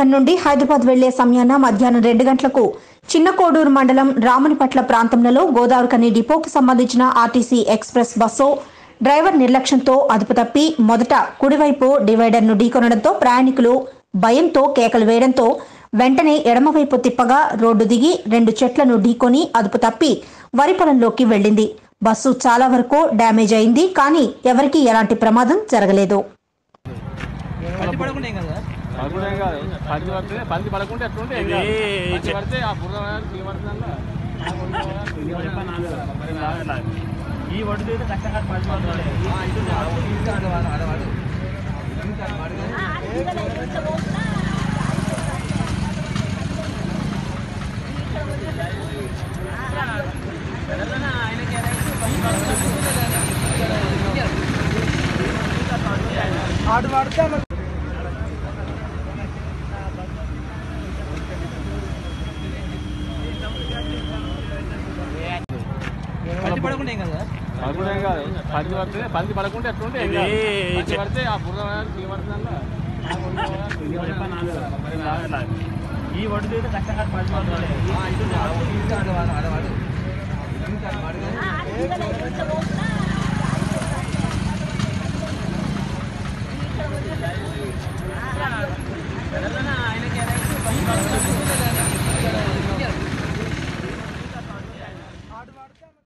అక్కడి నుండి హైదరాబాద్ వెళ్లే సమయాన మధ్యాహ్నం 2 గంటలకు చిన్న కోడూరు మండలం రామునిపట్ల ప్రాంతంలో గోదావరిఖని డిపోకు సంబంధించిన ఆర్టీసీ ఎక్స్ప్రెస్ బస్సు డ్రైవర్ నిర్లక్ష్యంతో అదుపు తప్పి మొదట కుడివైపు డివైడర్ను ఢీకొనడంతో ప్రయాణికులు భయంతో కేకలు వేయడంతో వెంటనే ఎడమవైపు తిప్పగా రోడ్డు దిగి 2 చెట్లను ఢీకొని అదుపు తప్పి వరి పొలంలోకి వెళ్లింది. బస్సు చాలా వరకు డ్యామేజ్ అయింది, కానీ ఎవరికీ ఎలాంటి ప్రమాదం జరగలేదు. పంది పడకుండా ఎట్లుంటే పడితే ఆ బుర్ర పడుతుందా ఈ వడ్డు కష్టంగా